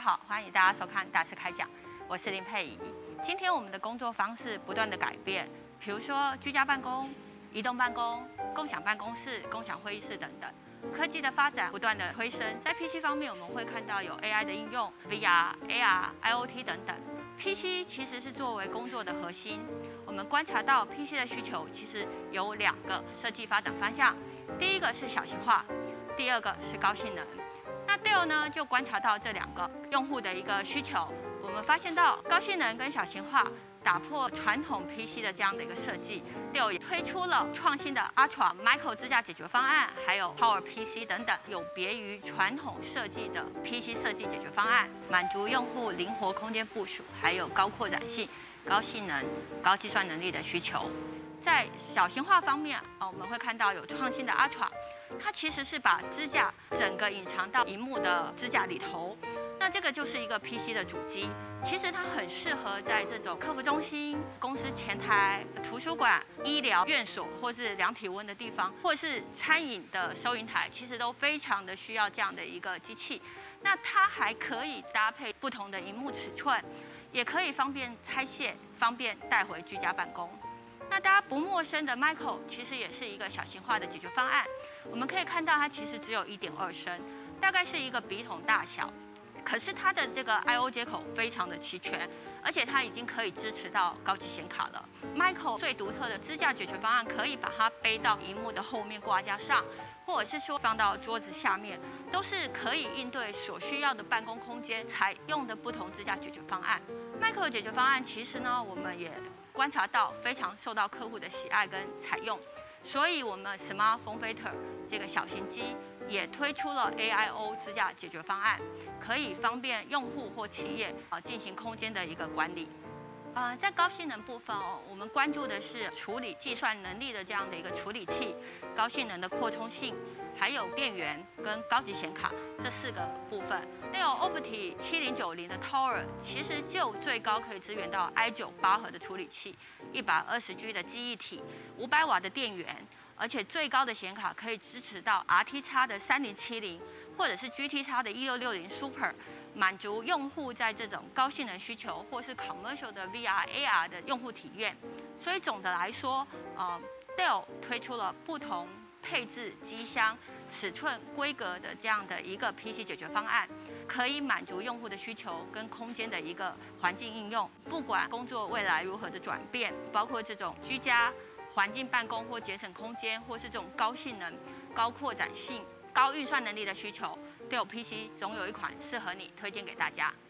好，欢迎大家收看大师开讲，我是林佩仪。今天我们的工作方式不断的改变，比如说居家办公、移动办公、共享办公室、共享会议室等等。科技的发展不断的推升，在 PC 方面，我们会看到有 AI 的应用、VR、AR、IoT 等等。PC 其实是作为工作的核心，我们观察到 PC 的需求其实有2个设计发展方向，第一个是小型化，第2个是高性能。那 Dell 呢就观察到这2个用户的一个需求，我们发现到高性能跟小型化打破传统 PC 的这样的一个设计 ，Dell 也推出了创新的 Ultra Micro 支架解决方案，还有 Power PC 等等，有别于传统设计的 PC 设计解决方案，满足用户灵活空间部署，还有高扩展性、高性能、高计算能力的需求。在小型化方面，我们会看到有创新的 Ultra， 它其实是把支架整个隐藏到萤幕的支架里头。那这个就是一个 PC 的主机，其实它很适合在这种客服中心、公司前台、图书馆、医疗院所，或是量体温的地方，或是餐饮的收银台，其实都非常的需要这样的一个机器。那它还可以搭配不同的萤幕尺寸，也可以方便拆卸，方便带回居家办公。那大家不陌生的 Micro 其实也是一个小型化的解决方案。我们可以看到它其实只有1.2升，大概是一个笔筒大小。可是它的这个 I/O 接口非常的齐全，而且它已经可以支持到高级显卡了。Micro 最独特的支架解决方案，可以把它背到萤幕的后面挂架上，或者是说放到桌子下面，都是可以应对所需要的办公空间采用的不同支架解决方案。Micro 解决方案其实呢，我们也观察到非常受到客户的喜爱跟采用，所以我们 Smart Form Factor 这个小型机也推出了 AIO 支架解决方案，可以方便用户或企业进行空间的一个管理。在高性能部分我们关注的是处理计算能力的这样的一个处理器、高性能的扩充性，还有电源跟高级显卡这4个部分。Dell Opti 7090的 Tower 其实就最高可以支援到 i9 8核的处理器，120G 的记忆体，500瓦的电源。而且最高的显卡可以支持到 RTX 的3070，或者是 GTX 的1660 Super， 满足用户在这种高性能需求，或是 commercial 的 VR、AR 的用户体验。所以总的来说，Dell 推出了不同配置、机箱、尺寸、规格的这样的一个 PC 解决方案，可以满足用户的需求跟空间的一个环境应用。不管工作未来如何的转变，包括这种居家环境办公或节省空间，或是这种高性能、高扩展性、高运算能力的需求，Dell PC总有一款适合你，推荐给大家。